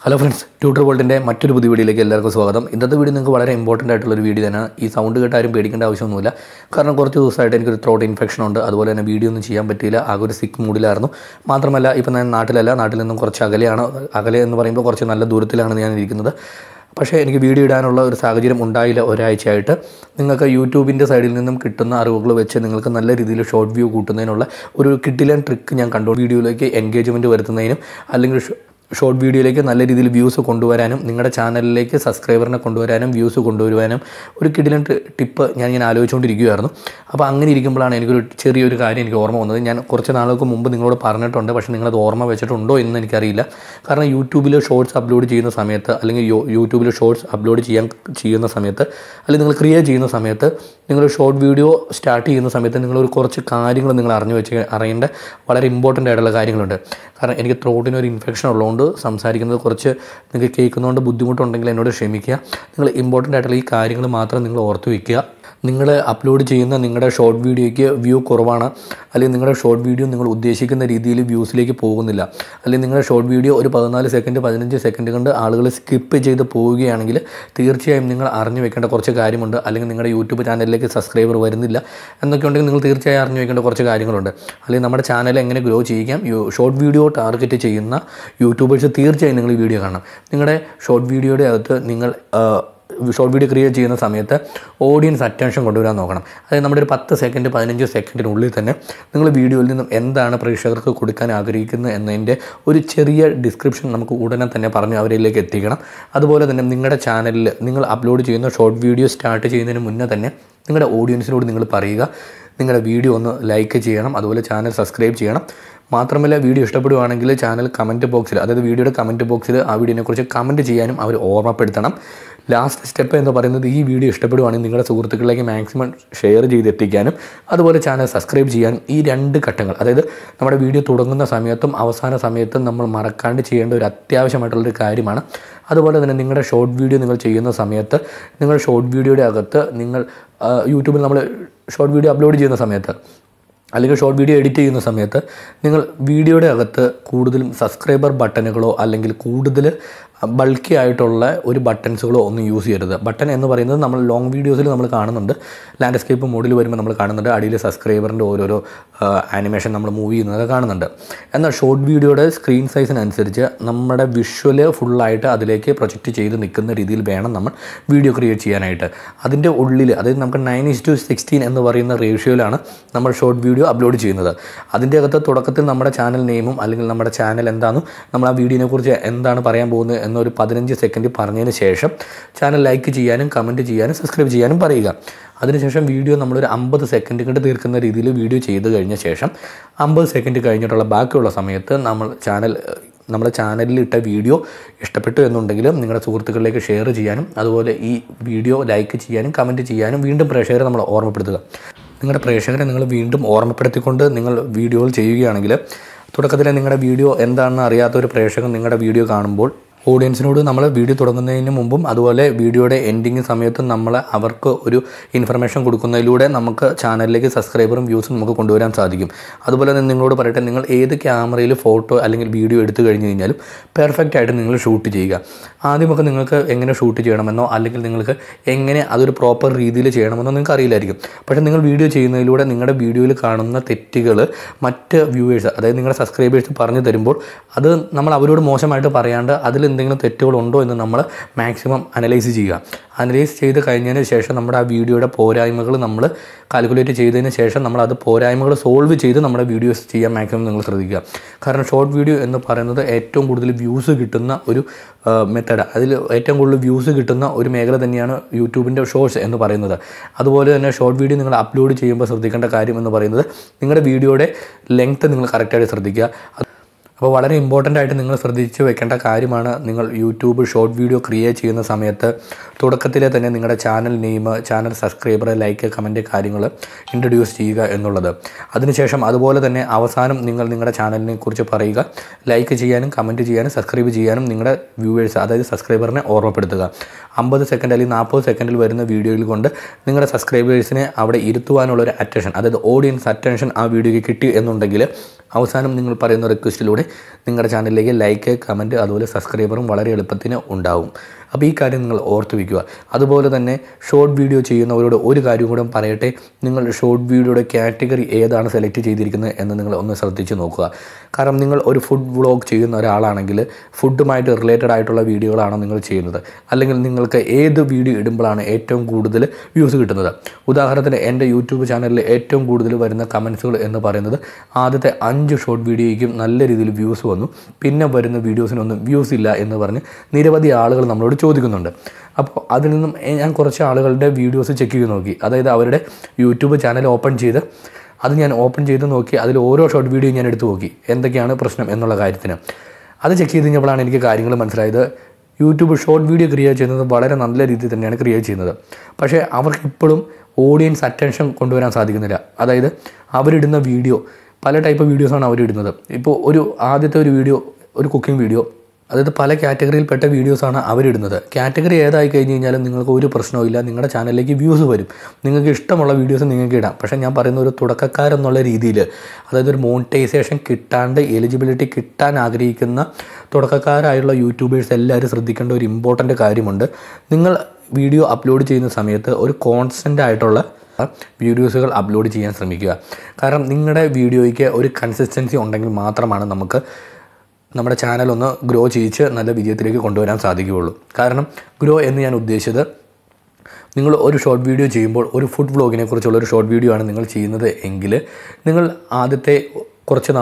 Hello friends, TutorVault മറ്റൊരു പുതിയ വീഡിയോയിലേക്ക് എല്ലാവർക്കും സ്വാഗതം. ഇന്നത്തെ വീഡിയോ നിങ്ങൾക്ക് വളരെ ഇമ്പോർട്ടൻ്റ് ആയിട്ടുള്ള ഒരു വീഡിയോ തന്നെ. ഈ സൗണ്ട് കേട്ടാരും പേടിക്കേണ്ട ആവശ്യമൊന്നുമില്ല. കാരണം കുറച്ച് ദിവസമായിട്ട് എനിക്കൊരു ത്രോട്ട് ഇൻഫെക്ഷൻ ഉണ്ട്. അതുപോലെ തന്നെ വീഡിയോ ഒന്നും ചെയ്യാൻ പറ്റിയില്ല. ആകെ ഒരു സിക്ക് മൂഡിലായിരുന്നു. മാത്രമല്ല ഇപ്പം ഞാൻ നാട്ടിൽ നിന്നും കുറച്ച് അകലെ എന്ന് പറയുമ്പോൾ കുറച്ച് നല്ല ദൂരത്തിലാണ് ഞാൻ ഇരിക്കുന്നത്. പക്ഷേ എനിക്ക് വീഡിയോ ഇടാനുള്ള ഒരു സാഹചര്യം ഉണ്ടായില്ല ഒരാഴ്ചയായിട്ട്. നിങ്ങൾക്ക് യൂട്യൂബിൻ്റെ സൈഡിൽ നിന്നും കിട്ടുന്ന അറിവുകൾ വെച്ച് നിങ്ങൾക്ക് നല്ല രീതിയിൽ ഷോർട്ട് വ്യൂ കൂട്ടുന്നതിനുള്ള ഒരു കിടിലൻ ട്രിക്ക് ഞാൻ കണ്ടു. വീഡിയോയിലേക്ക് എൻഗേജ്മെൻറ്റ് വരുത്തുന്നതിനും അല്ലെങ്കിൽ ഷോർട്ട് വീഡിയോയിലേക്ക് നല്ല രീതിയിൽ വ്യൂസ് കൊണ്ടുവരാനും നിങ്ങളുടെ ചാനലിലേക്ക് സബ്സ്ക്രൈബറിനെ കൊണ്ടുവരാനും വ്യൂസ് കൊണ്ടുവരുവാനും ഒരു കിടിലൻ ടിപ്പ് ഞാൻ ആലോചിച്ചുകൊണ്ടിരിക്കുകയായിരുന്നു. അപ്പോൾ അങ്ങനെ ഇരിക്കുമ്പോഴാണ് എനിക്കൊരു ചെറിയൊരു കാര്യം എനിക്ക് ഓർമ്മ വന്നത്. ഞാൻ കുറച്ച് നാളുകൾക്ക് മുമ്പ് നിങ്ങളോട് പറഞ്ഞിട്ടുണ്ട്, പക്ഷേ നിങ്ങളത് ഓർമ്മ വെച്ചിട്ടുണ്ടോ എന്ന് എനിക്കറിയില്ല. കാരണം യൂട്യൂബിൽ ഷോർട്സ് അപ്ലോഡ് ചെയ്യുന്ന സമയത്ത് അല്ലെങ്കിൽ യൂട്യൂബിൽ ഷോർട്സ് അപ്ലോഡ് ചെയ്യുന്ന സമയത്ത് അല്ലെങ്കിൽ നിങ്ങൾ ക്രിയേറ്റ് ചെയ്യുന്ന സമയത്ത് നിങ്ങൾ ഷോർട്ട് വീഡിയോ സ്റ്റാർട്ട് ചെയ്യുന്ന സമയത്ത് നിങ്ങളൊരു കുറച്ച് കാര്യങ്ങൾ നിങ്ങൾ അറിയേണ്ട വളരെ ഇമ്പോർട്ടൻ്റ് ആയിട്ടുള്ള കാര്യങ്ങളുണ്ട്. കാരണം എനിക്ക് ത്രോട്ടിനൊരു ഇൻഫെക്ഷൻ ഉള്ളതുകൊണ്ട് സംസാരിക്കുന്നത് കുറച്ച് നിങ്ങൾക്ക് കേൾക്കുന്നതുകൊണ്ട് ബുദ്ധിമുട്ടുണ്ടെങ്കിൽ എന്നോട് ക്ഷമിക്കുക. നിങ്ങൾ ഇമ്പോർട്ടൻ്റ് ആയിട്ടുള്ള ഈ കാര്യങ്ങൾ മാത്രം നിങ്ങൾ ഓർത്ത് വയ്ക്കുക. നിങ്ങൾ അപ്ലോഡ് ചെയ്യുന്ന നിങ്ങളുടെ ഷോർട്ട് വീഡിയോയ്ക്ക് വ്യൂ കുറവാണ്, അല്ലെങ്കിൽ നിങ്ങളുടെ ഷോർട്ട് വീഡിയോ നിങ്ങൾ ഉദ്ദേശിക്കുന്ന രീതിയിൽ വ്യൂസിലേക്ക് പോകുന്നില്ല, അല്ലെങ്കിൽ നിങ്ങളുടെ ഷോർട്ട് വീഡിയോ ഒരു 14 സെക്കൻഡ് 15 സെക്കൻഡ് കൊണ്ട് ആളുകൾ സ്കിപ്പ് ചെയ്ത് പോവുകയാണെങ്കിൽ തീർച്ചയായും നിങ്ങൾ അറിഞ്ഞു വെക്കേണ്ട കുറച്ച് കാര്യമുണ്ട്. അല്ലെങ്കിൽ നിങ്ങളുടെ യൂട്യൂബ് ചാനലിലേക്ക് സബ്സ്ക്രൈബർ വരുന്നില്ല എന്നൊക്കെ ഉണ്ടെങ്കിൽ നിങ്ങൾ തീർച്ചയായും അറിഞ്ഞു വെക്കേണ്ട കുറച്ച് കാര്യങ്ങളുണ്ട്. അല്ലെങ്കിൽ നമ്മുടെ ചാനൽ എങ്ങനെ ഗ്രോ ചെയ്യിക്കാം, ഷോർട്ട് വീഡിയോ ടാർഗറ്റ് ചെയ്യുന്ന യൂട്യൂബേഴ്സ് തീർച്ചയായും നിങ്ങൾ ഈ വീഡിയോ കാണണം. നിങ്ങളുടെ ഷോർട്ട് വീഡിയോയുടെ അകത്ത് നിങ്ങൾ ഷോർട്ട് വീഡിയോ ക്രിയേറ്റ് ചെയ്യുന്ന സമയത്ത് ഓഡിയൻസ് അറ്റൻഷൻ കൊണ്ടുവരാൻ നോക്കണം. അതായത് നമ്മുടെ ഒരു 10 സെക്കൻഡ് 15 സെക്കൻഡിനുള്ളിൽ തന്നെ നിങ്ങൾ വീഡിയോയിൽ നിന്നും എന്താണ് പ്രേക്ഷകർക്ക് കൊടുക്കാൻ ആഗ്രഹിക്കുന്നത് എന്നതിൻ്റെ ഒരു ചെറിയ ഡിസ്ക്രിപ്ഷൻ നമുക്ക് ഉടനെ തന്നെ പറഞ്ഞ് അവരിലേക്ക് എത്തിക്കണം. അതുപോലെ തന്നെ നിങ്ങളുടെ ചാനലിൽ നിങ്ങൾ അപ്ലോഡ് ചെയ്യുന്ന ഷോർട്ട് വീഡിയോ സ്റ്റാർട്ട് ചെയ്യുന്നതിന് മുന്നേ തന്നെ നിങ്ങളുടെ ഓഡിയൻസിനോട് നിങ്ങൾ പറയുക, നിങ്ങളുടെ വീഡിയോ ഒന്ന് ലൈക്ക് ചെയ്യണം, അതുപോലെ ചാനൽ സബ്സ്ക്രൈബ് ചെയ്യണം. മാത്രമല്ല വീഡിയോ ഇഷ്ടപ്പെടുവാണെങ്കിൽ ചാനൽ കമൻറ്റ് ബോക്സിൽ, അതായത് വീഡിയോയുടെ കമൻറ്റ് ബോക്സിൽ ആ വീഡിയോനെക്കുറിച്ച് കമൻറ്റ് ചെയ്യാനും അവർ ഓർമ്മപ്പെടുത്തണം. ലാസ്റ്റ് സ്റ്റെപ്പ് എന്ന് പറയുന്നത് ഈ വീഡിയോ ഇഷ്ടപ്പെടുവാണെങ്കിൽ നിങ്ങളുടെ സുഹൃത്തുക്കളിലേക്ക് മാക്സിമം ഷെയർ ചെയ്തെത്തിക്കാനും അതുപോലെ ചാനൽ സബ്സ്ക്രൈബ് ചെയ്യാനും ഈ 2 ഘട്ടങ്ങൾ, അതായത് നമ്മുടെ വീഡിയോ തുടങ്ങുന്ന സമയത്തും അവസാന സമയത്തും നമ്മൾ മറക്കാണ്ട് ചെയ്യേണ്ട ഒരു അത്യാവശ്യമായിട്ടുള്ളൊരു കാര്യമാണ്. അതുപോലെ തന്നെ നിങ്ങളുടെ ഷോർട്ട് വീഡിയോ നിങ്ങൾ ചെയ്യുന്ന സമയത്ത് നിങ്ങൾ ഷോർട്ട് വീഡിയോയുടെ അകത്ത് നിങ്ങൾ യൂട്യൂബിൽ നമ്മൾ ഷോർട്ട് വീഡിയോ അപ്ലോഡ് ചെയ്യുന്ന സമയത്ത് അല്ലെങ്കിൽ ഷോർട്ട് വീഡിയോ എഡിറ്റ് ചെയ്യുന്ന സമയത്ത് നിങ്ങൾ വീഡിയോയുടെ അകത്ത് കൂടുതലും സബ്സ്ക്രൈബർ ബട്ടണുകളോ അല്ലെങ്കിൽ കൂടുതൽ ബൾക്കി ആയിട്ടുള്ള ഒരു ബട്ടൺസുകളോ ഒന്നും യൂസ് ചെയ്യരുത്. ബട്ടൺ എന്ന് പറയുന്നത് നമ്മൾ ലോങ് വീഡിയോസിൽ നമ്മൾ കാണുന്നുണ്ട്, ലാൻഡ്സ്കേപ്പ് മോഡിൽ വരുമ്പോൾ നമ്മൾ കാണുന്നുണ്ട് അടിയിൽ സബ്സ്ക്രൈബറിൻ്റെ ഓരോരോ ആനിമേഷൻ നമ്മൾ മൂവ് ചെയ്യുന്നതൊക്കെ കാണുന്നുണ്ട്. എന്നാൽ ഷോർട്ട് വീഡിയോയുടെ സ്ക്രീൻ സൈസിനനുസരിച്ച് നമ്മുടെ വിഷ്വല് ഫുള്ളായിട്ട് അതിലേക്ക് പ്രൊജക്റ്റ് ചെയ്ത് നിൽക്കുന്ന രീതിയിൽ വേണം നമ്മൾ വീഡിയോ ക്രിയേറ്റ് ചെയ്യാനായിട്ട്. അതിൻ്റെ ഉള്ളിൽ, അതായത് നമുക്ക് 9:16 എന്ന് പറയുന്ന റേഷ്യോയിലാണ് നമ്മൾ ഷോർട്ട് വീഡിയോ അപ്ലോഡ് ചെയ്യുന്നത്. അതിൻ്റെ അകത്ത് തുടക്കത്തിൽ നമ്മുടെ ചാനൽ നെയിമും അല്ലെങ്കിൽ നമ്മുടെ ചാനൽ എന്താണെന്നും നമ്മൾ ആ വീഡിയോനെക്കുറിച്ച് എന്താണ് പറയാൻ പോകുന്നത് എന്നൊരു 15 സെക്കൻഡ് പറഞ്ഞതിന് ശേഷം ചാനൽ ലൈക്ക് ചെയ്യാനും കമൻറ്റ് ചെയ്യാനും സബ്സ്ക്രൈബ് ചെയ്യാനും പറയുക. അതിനുശേഷം വീഡിയോ നമ്മളൊരു 50 സെക്കൻഡ് കൊണ്ട് തീർക്കുന്ന രീതിയിൽ വീഡിയോ ചെയ്ത് കഴിഞ്ഞ ശേഷം 50 സെക്കൻഡ് കഴിഞ്ഞിട്ടുള്ള ബാക്കിയുള്ള സമയത്ത് നമ്മുടെ ചാനലിൽ ഇട്ട വീഡിയോ ഇഷ്ടപ്പെട്ടു എന്നുണ്ടെങ്കിൽ നിങ്ങളുടെ സുഹൃത്തുക്കളിലേക്ക് ഷെയർ ചെയ്യാനും അതുപോലെ ഈ വീഡിയോ ലൈക്ക് ചെയ്യാനും കമൻറ്റ് ചെയ്യാനും വീണ്ടും പ്രേക്ഷകരെ നമ്മൾ ഓർമ്മപ്പെടുത്തുക. നിങ്ങളുടെ പ്രേക്ഷകരെ നിങ്ങൾ വീണ്ടും ഓർമ്മപ്പെടുത്തിക്കൊണ്ട് നിങ്ങൾ വീഡിയോകൾ ചെയ്യുകയാണെങ്കിൽ തുടക്കത്തിൽ നിങ്ങളുടെ വീഡിയോ എന്താണെന്ന് അറിയാത്തൊരു പ്രേക്ഷകൻ നിങ്ങളുടെ വീഡിയോ കാണുമ്പോൾ ഓഡിയൻസിനോട് നമ്മൾ വീഡിയോ തുടങ്ങുന്നതിന് മുമ്പും അതുപോലെ വീഡിയോയുടെ എൻഡിങ് സമയത്തും നമ്മൾ അവർക്ക് ഒരു ഇൻഫർമേഷൻ കൊടുക്കുന്നതിലൂടെ നമുക്ക് ചാനലിലേക്ക് സബ്സ്ക്രൈബറും വ്യൂസും നമുക്ക് കൊണ്ടുവരാൻ സാധിക്കും. അതുപോലെ തന്നെ നിങ്ങളോട് പറയട്ടെ, നിങ്ങൾ ഏത് ക്യാമറയിൽ ഫോട്ടോ അല്ലെങ്കിൽ വീഡിയോ എടുത്തു കഴിഞ്ഞ് കഴിഞ്ഞാലും പെർഫെക്റ്റ് ആയിട്ട് നിങ്ങൾ ഷൂട്ട് ചെയ്യുക. ആദ്യമൊക്കെ നിങ്ങൾക്ക് എങ്ങനെ ഷൂട്ട് ചെയ്യണമെന്നോ അല്ലെങ്കിൽ നിങ്ങൾക്ക് എങ്ങനെ അതൊരു പ്രോപ്പർ രീതിയിൽ ചെയ്യണമെന്നോ നിങ്ങൾക്ക് അറിയില്ലായിരിക്കും. പക്ഷേ നിങ്ങൾ വീഡിയോ ചെയ്യുന്നതിലൂടെ നിങ്ങളുടെ വീഡിയോയിൽ കാണുന്ന തെറ്റുകൾ മറ്റ് വ്യൂവേഴ്സ്, അതായത് നിങ്ങളുടെ സബ്സ്ക്രൈബേഴ്സ് പറഞ്ഞു തരുമ്പോൾ അത് നമ്മൾ അവരോട് മോശമായിട്ട് പറയാണ്ട് അതിൽ എന്തെങ്കിലും തെറ്റുകളുണ്ടോ എന്ന് നമ്മൾ മാക്സിമം അനലൈസ് ചെയ്യുക. അനലൈസ് ചെയ്ത് കഴിഞ്ഞതിന് ശേഷം നമ്മുടെ ആ വീഡിയോയുടെ പോരായ്മകൾ നമ്മൾ കാൽക്കുലേറ്റ് ചെയ്തതിന് ശേഷം നമ്മൾ അത് പോരായ്മകൾ സോൾവ് ചെയ്ത് നമ്മുടെ വീഡിയോസ് ചെയ്യാൻ മാക്സിമം നിങ്ങൾ ശ്രദ്ധിക്കുക. കാരണം ഷോർട്ട് വീഡിയോ എന്ന് പറയുന്നത് ഏറ്റവും കൂടുതൽ വ്യൂസ് കിട്ടുന്ന ഒരു മെത്തേഡ്, അതിൽ ഏറ്റവും കൂടുതൽ വ്യൂസ് കിട്ടുന്ന ഒരു മേഖല തന്നെയാണ് യൂട്യൂബിൻ്റെ ഷോർട്സ് എന്ന് പറയുന്നത്. അതുപോലെ തന്നെ ഷോർട്ട് വീഡിയോ നിങ്ങൾ അപ്ലോഡ് ചെയ്യുമ്പോൾ ശ്രദ്ധിക്കേണ്ട കാര്യം എന്ന് പറയുന്നത് നിങ്ങളുടെ വീഡിയോയുടെ ലെങ്ത്ത് നിങ്ങൾ കറക്റ്റായിട്ട് ശ്രദ്ധിക്കുക. അപ്പോൾ വളരെ ഇമ്പോർട്ടൻ്റ് ആയിട്ട് നിങ്ങൾ ശ്രദ്ധിച്ച് വെക്കേണ്ട കാര്യമാണ് നിങ്ങൾ യൂട്യൂബ് ഷോർട്ട് വീഡിയോ ക്രിയേറ്റ് ചെയ്യുന്ന സമയത്ത് തുടക്കത്തിലെ തന്നെ നിങ്ങളുടെ channel name, channel subscriber, like, comment കാര്യങ്ങൾ ഇൻട്രൊഡ്യൂസ് ചെയ്യുക എന്നുള്ളത്. അതിനുശേഷം അതുപോലെ തന്നെ അവസാനം നിങ്ങൾ നിങ്ങളുടെ ചാനലിനെ കുറിച്ച് പറയുക. ലൈക്ക് ചെയ്യാനും കമൻറ്റ് ചെയ്യാനും സബ്സ്ക്രൈബ് ചെയ്യാനും നിങ്ങളുടെ വ്യൂവേഴ്സ്, അതായത് സബ്സ്ക്രൈബറിനെ ഓർമ്മപ്പെടുത്തുക. 50 സെക്കൻഡ് അല്ലെങ്കിൽ 40 സെക്കൻഡിൽ വരുന്ന വീഡിയോയിൽ കൊണ്ട് നിങ്ങളുടെ സബ്സ്ക്രൈബേഴ്സിനെ അവിടെ ഇരുത്തുവാനുള്ളൊരു അറ്റൻഷൻ, അതായത് ഓഡിയൻസ് അറ്റൻഷൻ ആ വീഡിയോയ്ക്ക് കിട്ടി എന്നുണ്ടെങ്കിൽ അവസാനം നിങ്ങൾ പറയുന്ന റിക്വസ്റ്റിലൂടെ നിങ്ങളുടെ ചാനലിലേക്ക് ലൈക്ക്, കമൻറ്റ് അതുപോലെ സബ്സ്ക്രൈബറും വളരെ എളുപ്പത്തിന് ഉണ്ടാവും. അപ്പോൾ ഈ കാര്യം നിങ്ങൾ ഓർത്ത് വയ്ക്കുക. അതുപോലെ തന്നെ ഷോർട്ട് വീഡിയോ ചെയ്യുന്നവരോട് ഒരു കാര്യം കൂടെ പറയട്ടെ. നിങ്ങൾ ഷോർട്ട് വീഡിയോയുടെ കാറ്റഗറി ഏതാണ് സെലക്ട് ചെയ്തിരിക്കുന്നത് എന്ന് നിങ്ങൾ ഒന്ന് ശ്രദ്ധിച്ച് നോക്കുക. കാരണം നിങ്ങൾ ഒരു ഫുഡ് വ്ളോഗ് ചെയ്യുന്ന ഒരാളാണെങ്കിൽ ഫുഡുമായിട്ട് റിലേറ്റഡ് ആയിട്ടുള്ള വീഡിയോകളാണ് നിങ്ങൾ ചെയ്യുന്നത്. അല്ലെങ്കിൽ നിങ്ങൾക്ക് ഏത് വീഡിയോ ഇടുമ്പോഴാണ് ഏറ്റവും കൂടുതൽ വ്യൂസ് കിട്ടുന്നത്. ഉദാഹരണത്തിന് എൻ്റെ യൂട്യൂബ് ചാനലിൽ ഏറ്റവും കൂടുതൽ വരുന്ന കമൻസുകൾ എന്ന് പറയുന്നത് ആദ്യത്തെ 5 ഷോർട്ട് വീഡിയോയ്ക്കും നല്ല രീതിയിൽ വ്യൂസ് വന്നു, പിന്നെ വരുന്ന വീഡിയോസിനൊന്നും വ്യൂസ് ഇല്ല എന്ന് പറഞ്ഞ് നിരവധി ആളുകൾ നമ്മളോട് ചോദിക്കുന്നുണ്ട്. അപ്പോൾ അതിൽ നിന്നും ഞാൻ കുറച്ച് ആളുകളുടെ വീഡിയോസ് ചെക്ക് ചെയ്ത് നോക്കി. അതായത് അവരുടെ യൂട്യൂബ് ചാനൽ ഓപ്പൺ ചെയ്ത് നോക്കി അതിൽ ഓരോ ഷോർട്ട് വീഡിയോ ഞാൻ എടുത്തു നോക്കി എന്തൊക്കെയാണ് പ്രശ്നം എന്നുള്ള കാര്യത്തിന്. അത് ചെക്ക് ചെയ്ത് കഴിഞ്ഞപ്പോഴാണ് എനിക്ക് കാര്യങ്ങൾ മനസ്സിലായത്. യൂട്യൂബ് ഷോർട്ട് വീഡിയോ ക്രിയേറ്റ് ചെയ്യുന്നത് വളരെ നല്ല രീതിയിൽ തന്നെയാണ് ക്രിയേറ്റ് ചെയ്യുന്നത്. പക്ഷേ അവർക്കിപ്പോഴും ഓഡിയൻസ് അറ്റൻഷൻ കൊണ്ടുവരാൻ സാധിക്കുന്നില്ല. അതായത് അവരിടുന്ന വീഡിയോ പല ടൈപ്പ് വീഡിയോസാണ് അവരിടുന്നത്. ഇപ്പോൾ ആദ്യത്തെ ഒരു വീഡിയോ ഒരു കുക്കിംഗ് വീഡിയോ, അതായത് പല കാറ്റഗറിയിൽപ്പെട്ട വീഡിയോസാണ് അവരിടുന്നത്. കാറ്റഗറി ഏതായി കഴിഞ്ഞ് കഴിഞ്ഞാലും നിങ്ങൾക്ക് ഒരു പ്രശ്നവുമില്ല, നിങ്ങളുടെ ചാനലിലേക്ക് വ്യൂസ് വരും. നിങ്ങൾക്ക് ഇഷ്ടമുള്ള വീഡിയോസ് നിങ്ങൾക്ക് ഇടാം. പക്ഷേ ഞാൻ പറയുന്ന ഒരു തുടക്കക്കാരെന്നുള്ള രീതിയിൽ, അതായത് ഒരു മോണിറ്റൈസേഷൻ കിട്ടാണ്ട് എലിജിബിലിറ്റി കിട്ടാൻ ആഗ്രഹിക്കുന്ന തുടക്കക്കാരായുള്ള യൂട്യൂബേഴ്സ് എല്ലാവരും ശ്രദ്ധിക്കേണ്ട ഒരു ഇമ്പോർട്ടൻ്റ് കാര്യമുണ്ട്. നിങ്ങൾ വീഡിയോ അപ്ലോഡ് ചെയ്യുന്ന സമയത്ത് ഒരു കോൺസ്റ്റൻ്റ് ആയിട്ടുള്ള വീഡിയോസുകൾ അപ്ലോഡ് ചെയ്യാൻ ശ്രമിക്കുക. കാരണം നിങ്ങളുടെ വീഡിയോയ്ക്ക് ഒരു കൺസിസ്റ്റൻസി ഉണ്ടെങ്കിൽ മാത്രമാണ് നമുക്ക് നമ്മുടെ ചാനലൊന്ന് ഗ്രോ ചെയ്യിച്ച് നല്ല വിജയത്തിലേക്ക് കൊണ്ടുവരാൻ സാധിക്കുകയുള്ളൂ. കാരണം ഗ്രോ എന്ന് ഞാൻ ഉദ്ദേശിച്ചത്, നിങ്ങൾ ഒരു ഷോർട്ട് വീഡിയോ ചെയ്യുമ്പോൾ ഒരു ഫുഡ് വ്ളോഗിനെ കുറിച്ചുള്ള ഒരു ഷോർട്ട് വീഡിയോ ആണ് നിങ്ങൾ ചെയ്യുന്നത് എങ്കിൽ നിങ്ങൾ ആദ്യത്തെ കുറച്ച്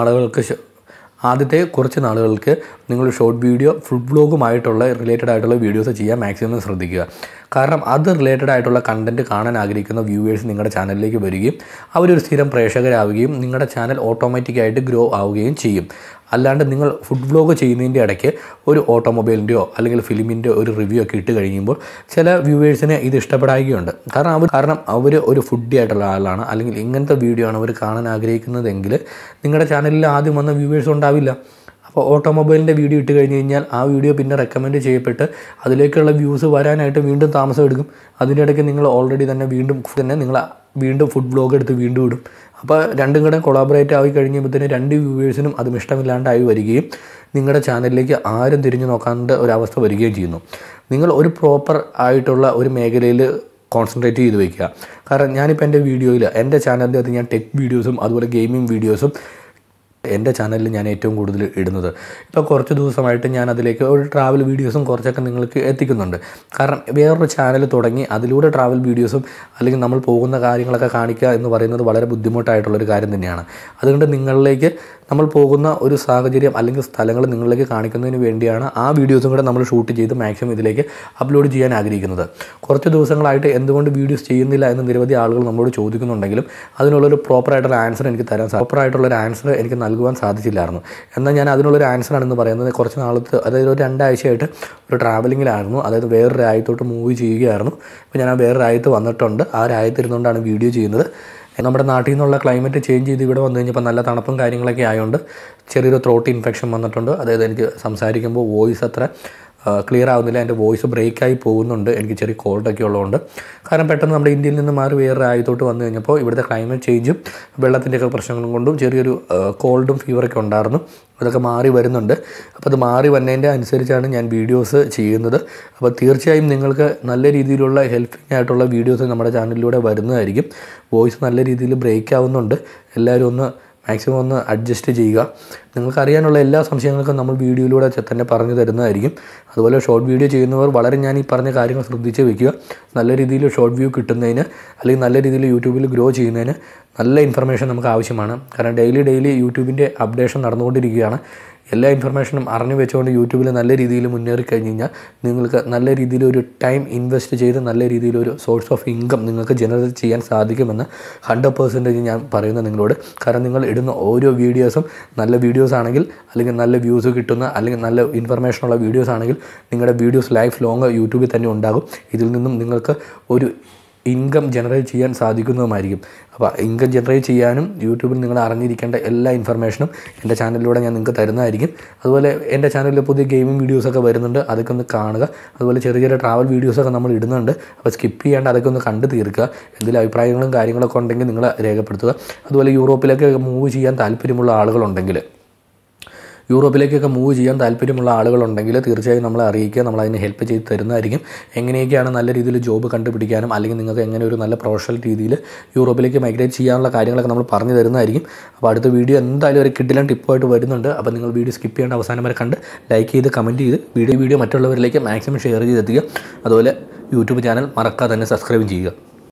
നാളുകൾക്ക് നിങ്ങൾ ഷോർട്ട് വീഡിയോ ഫുഡ് വ്ളോഗുമായിട്ടുള്ള റിലേറ്റഡ് ആയിട്ടുള്ള വീഡിയോസ് ചെയ്യാൻ മാക്സിമം ശ്രദ്ധിക്കുക. കാരണം അത് റിലേറ്റഡ് ആയിട്ടുള്ള കണ്ടൻറ്റ് കാണാൻ ആഗ്രഹിക്കുന്ന വ്യൂവേഴ്സ് നിങ്ങളുടെ ചാനലിലേക്ക് വരികയും അവരൊരു സ്ഥിരം പ്രേക്ഷകരാവുകയും നിങ്ങളുടെ ചാനൽ ഓട്ടോമാറ്റിക്കായിട്ട് ഗ്രോ ആവുകയും ചെയ്യും. അല്ലാണ്ട് നിങ്ങൾ ഫുഡ് വ്ളോഗ് ചെയ്യുന്നതിൻ്റെ ഇടയ്ക്ക് ഒരു ഓട്ടോമൊബൈലിൻ്റെയോ അല്ലെങ്കിൽ ഫിലിമിൻ്റെയോ ഒരു റിവ്യൂ ഒക്കെ ഇട്ട് കഴിയുമ്പോൾ ചില വ്യൂവേഴ്സിന് ഇത് ഇഷ്ടപ്പെടാവുകയുണ്ട്. കാരണം അവർ ഒരു ഫുഡി ആയിട്ടുള്ള ആളാണ്, അല്ലെങ്കിൽ ഇങ്ങനത്തെ വീഡിയോ ആണ് അവർ കാണാൻ ആഗ്രഹിക്കുന്നതെങ്കിൽ നിങ്ങളുടെ ചാനലിൽ ആദ്യം വന്ന വ്യൂവേഴ്സ് ഉണ്ടാവില്ല. അപ്പോൾ ഓട്ടോമൊബൈലിൻ്റെ വീഡിയോ ഇട്ട് കഴിഞ്ഞ് കഴിഞ്ഞാൽ ആ വീഡിയോ പിന്നെ റെക്കമെൻഡ് ചെയ്യപ്പെട്ട് അതിലേക്കുള്ള വ്യൂസ് വരാനായിട്ട് വീണ്ടും താമസം എടുക്കും. അതിൻ്റെ ഇടയ്ക്ക് നിങ്ങൾ ഓൾറെഡി തന്നെ വീണ്ടും ഫുഡ് വ്ളോഗ് എടുത്ത് വീണ്ടും ഇടും. അപ്പോൾ രണ്ടും കൂടെ കൊളാബറേറ്റ് ആയി കഴിയുമ്പോഴത്തേന് 2 വ്യൂവേഴ്സിനും അതും ഇഷ്ടമില്ലാണ്ടായി വരികയും നിങ്ങളുടെ ചാനലിലേക്ക് ആരും തിരിഞ്ഞു നോക്കാണ്ട് ഒരവസ്ഥ വരികയും ചെയ്യുന്നു. നിങ്ങൾ ഒരു പ്രോപ്പർ ആയിട്ടുള്ള ഒരു മേഖലയിൽ കോൺസെൻട്രേറ്റ് ചെയ്ത് വയ്ക്കുക. കാരണം ഞാനിപ്പോൾ എൻ്റെ വീഡിയോയിൽ, എൻ്റെ ചാനലിൽ അത് ഞാൻ ടെക് വീഡിയോസും അതുപോലെ ഗെയിമിംഗ് വീഡിയോസും എൻ്റെ ചാനലിൽ ഞാൻ ഏറ്റവും കൂടുതൽ ഇടുന്നത്. ഇപ്പോൾ കുറച്ച് ദിവസമായിട്ട് ഞാൻ അതിലേക്ക് ഒരു ട്രാവൽ വീഡിയോസും കുറച്ചൊക്കെ നിങ്ങൾക്ക് എത്തിക്കുന്നുണ്ട്. കാരണം വേറൊരു ചാനൽ തുടങ്ങി അതിലൂടെ ട്രാവൽ വീഡിയോസും അല്ലെങ്കിൽ നമ്മൾ പോകുന്ന കാര്യങ്ങളൊക്കെ കാണിക്കുക എന്ന് പറയുന്നത് വളരെ ബുദ്ധിമുട്ടായിട്ടുള്ളൊരു കാര്യം തന്നെയാണ്. അതുകൊണ്ട് നിങ്ങളിലേക്ക് നമ്മൾ പോകുന്ന ഒരു സാഹചര്യം അല്ലെങ്കിൽ സ്ഥലങ്ങൾ നിങ്ങളിലേക്ക് കാണിക്കുന്നതിന് വേണ്ടിയാണ് ആ വീഡിയോസും കൂടെ നമ്മൾ ഷൂട്ട് ചെയ്ത് മാക്സിമം ഇതിലേക്ക് അപ്ലോഡ് ചെയ്യാൻ ആഗ്രഹിക്കുന്നത്. കുറച്ച് ദിവസങ്ങളായിട്ട് എന്തുകൊണ്ട് വീഡിയോസ് ചെയ്യുന്നില്ല എന്ന് നിരവധി ആളുകൾ നമ്മളോട് ചോദിക്കുന്നുണ്ടെങ്കിലും അതിനുള്ളൊരു പ്രോപ്പറായിട്ടുള്ള ആൻസർ എനിക്ക് നൽകുവാൻ സാധിച്ചില്ലായിരുന്നു. എന്നാൽ ഞാൻ അതിനുള്ളൊരു ആൻസറാണെന്ന് പറയുന്നത്, കുറച്ച് നാളത്തെ, അതായത് ഒരു 2 ആഴ്ചയായിട്ട് ഒരു ട്രാവലിങ്ങിലായിരുന്നു. അതായത് വേറൊരു രാജ്യത്തോട്ട് മൂവ് ചെയ്യുകയായിരുന്നു. അപ്പോൾ ഞാൻ ആ വേറൊരു രാജ്യത്ത് വന്നിട്ടുണ്ട്. ആ രാജ്യത്തിരുന്നുകൊണ്ടാണ് വീഡിയോ ചെയ്യുന്നത്. നമ്മുടെ നാട്ടിൽ നിന്നുള്ള ക്ലൈമറ്റ് ചേഞ്ച് ചെയ്ത് ഇവിടെ വന്നു കഴിഞ്ഞപ്പോൾ നല്ല തണുപ്പും കാര്യങ്ങളൊക്കെ ആയതുകൊണ്ട് ചെറിയൊരു ത്രോട്ട് ഇൻഫെക്ഷൻ വന്നിട്ടുണ്ട്. അതായത് എനിക്ക് സംസാരിക്കുമ്പോൾ വോയിസ് അത്ര ക്ലിയർ ആവുന്നില്ല, എൻ്റെ വോയിസ് ബ്രേക്കായി പോകുന്നുണ്ട്. എനിക്ക് ചെറിയ കോൾഡൊക്കെ ഉള്ളതുകൊണ്ട്. കാരണം പെട്ടെന്ന് നമ്മുടെ ഇന്ത്യയിൽ നിന്ന് മാറി വേറെ രാജ്യത്തോട്ട് വന്നു കഴിഞ്ഞപ്പോൾ ഇവിടുത്തെ ക്ലൈമറ്റ് ചേഞ്ചും വെള്ളത്തിൻ്റെയൊക്കെ പ്രശ്നങ്ങളും കൊണ്ടും ചെറിയൊരു കോൾഡും ഫീവറൊക്കെ ഉണ്ടായിരുന്നു. അതൊക്കെ മാറി വരുന്നുണ്ട്. അപ്പോൾ അത് മാറി വന്നതിൻ്റെ അനുസരിച്ചാണ് ഞാൻ വീഡിയോസ് ചെയ്യുന്നത്. അപ്പോൾ തീർച്ചയായും നിങ്ങൾക്ക് നല്ല രീതിയിലുള്ള ഹെൽപ്പിംഗ് ആയിട്ടുള്ള വീഡിയോസ് നമ്മുടെ ചാനലിലൂടെ വരുന്നതായിരിക്കും. വോയിസ് നല്ല രീതിയിൽ ബ്രേക്ക് ആവുന്നുണ്ട്. എല്ലാവരും മാക്സിമം ഒന്ന് അഡ്ജസ്റ്റ് ചെയ്യുക. നിങ്ങൾക്കറിയാനുള്ള എല്ലാ സംശയങ്ങൾക്കും നമ്മൾ വീഡിയോയിലൂടെ തന്നെ പറഞ്ഞു തരുന്നതായിരിക്കും. അതുപോലെ ഷോർട്ട് വീഡിയോ ചെയ്യുന്നവർ ഞാൻ ഈ പറഞ്ഞ കാര്യങ്ങൾ ശ്രദ്ധിച്ച് വയ്ക്കുക. നല്ല രീതിയിൽ ഷോർട്ട് വ്യൂ കിട്ടുന്നതിന് അല്ലെങ്കിൽ നല്ല രീതിയിൽ യൂട്യൂബിൽ ഗ്രോ ചെയ്യുന്നതിന് നല്ല ഇൻഫർമേഷൻ നമുക്ക് ആവശ്യമാണ്. കാരണം ഡെയിലി യൂട്യൂബിൻ്റെ അപ്ഡേഷൻ നടന്നുകൊണ്ടിരിക്കുകയാണ്. എല്ലാ ഇൻഫർമേഷനും അറിഞ്ഞു വെച്ചുകൊണ്ട് യൂട്യൂബിൽ നല്ല രീതിയിൽ മുന്നേറി കഴിഞ്ഞ് കഴിഞ്ഞാൽ നിങ്ങൾക്ക് നല്ല രീതിയിലൊരു ടൈം ഇൻവെസ്റ്റ് ചെയ്ത് നല്ല രീതിയിലൊരു സോഴ്സ് ഓഫ് ഇൻകം നിങ്ങൾക്ക് ജനറേറ്റ് ചെയ്യാൻ സാധിക്കുമെന്ന് 100% ഞാൻ പറയുന്നത് നിങ്ങളോട്. കാരണം നിങ്ങൾ ഇടുന്ന ഓരോ വീഡിയോസും നല്ല വീഡിയോസ് ആണെങ്കിൽ, അല്ലെങ്കിൽ നല്ല വ്യൂസ് കിട്ടുന്ന, അല്ലെങ്കിൽ നല്ല ഇൻഫർമേഷനുള്ള വീഡിയോസ് ആണെങ്കിൽ നിങ്ങളുടെ വീഡിയോസ് ലൈഫ് ലോങ് യൂട്യൂബിൽ തന്നെ ഉണ്ടാകും. ഇതിൽ നിന്നും നിങ്ങൾക്ക് ഒരു ഇൻകം ജനറേറ്റ് ചെയ്യാൻ സാധിക്കുന്നതുമായിരിക്കും. അപ്പോൾ ഇൻകം ജനറേറ്റ് ചെയ്യാനും യൂട്യൂബിൽ നിങ്ങൾ അറിഞ്ഞിരിക്കേണ്ട എല്ലാ ഇൻഫർമേഷനും എൻ്റെ ചാനലിലൂടെ ഞാൻ നിങ്ങൾക്ക് തരുന്നതായിരിക്കും. അതുപോലെ എൻ്റെ ചാനലിൽ പുതിയ ഗെയിമിംഗ് വീഡിയോസൊക്കെ വരുന്നുണ്ട്, അതൊക്കെ ഒന്ന് കാണുക. അതുപോലെ ചെറിയ ചെറിയ ട്രാവൽ വീഡിയോസൊക്കെ നമ്മൾ ഇടുന്നുണ്ട്. അപ്പോൾ സ്കിപ്പ് ചെയ്യാണ്ട് അതൊക്കെ ഒന്ന് കണ്ടു തീർക്കുക. എന്തെങ്കിലും അഭിപ്രായങ്ങളും കാര്യങ്ങളൊക്കെ ഉണ്ടെങ്കിൽ നിങ്ങൾ രേഖപ്പെടുത്തുക. അതുപോലെ യൂറോപ്പിലേക്കൊക്കെ മൂവ് ചെയ്യാൻ താല്പര്യമുള്ള ആളുകളുണ്ടെങ്കിൽ തീർച്ചയായും നമ്മളെ അറിയിക്കുക. നമ്മളതിനെ ഹെൽപ്പ് ചെയ്ത് തരുന്നതായിരിക്കും. എങ്ങനെയൊക്കെയാണ് നല്ല രീതിയിൽ ജോബ് കണ്ടുപിടിക്കാനും അല്ലെങ്കിൽ നിങ്ങൾക്ക് എങ്ങനെ ഒരു നല്ല പ്രൊഫഷണൽ രീതിയിൽ യൂറോപ്പിലേക്ക് മൈഗ്രേറ്റ് ചെയ്യാനുള്ള കാര്യങ്ങളൊക്കെ നമ്മൾ പറഞ്ഞു തരുന്നതായിരിക്കും. അപ്പോൾ അടുത്ത വീഡിയോ എന്തായാലും ഒരു കിഡിലൻ ടിപ്പായിട്ട് വരുന്നുണ്ട്. അപ്പോൾ നിങ്ങൾ വീഡിയോ സ്കിപ്പ് ചെയ്യേണ്ട അവസാനം വരെ കണ്ട് ലൈക്ക് ചെയ്ത് കമൻറ്റ് ചെയ്ത് വീഡിയോ മറ്റുള്ളവരിലേക്ക് മാക്സിമം ഷെയർ ചെയ്തെത്തിക്കുക. അതുപോലെ യൂട്യൂബ് ചാനൽ മറക്കാതെ തന്നെ സബ്സ്ക്രൈബ് ചെയ്യുക.